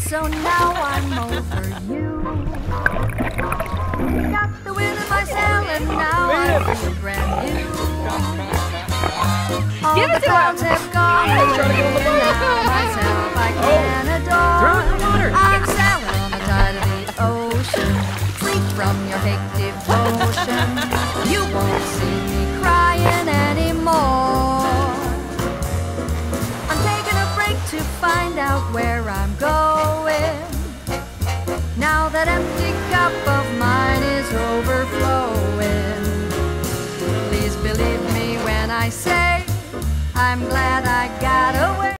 so now I'm over you. Got the wind in my sail and now I feel brand new. All the clouds have gone away and now myself I can adore. I'm sailing on the tide of the ocean, free from your hate devotion. You won't see me crying anymore. I'm taking a break to find out where I'm going. Now that empty cup of mine is overflowing. Please believe me when I say I'm glad I got away.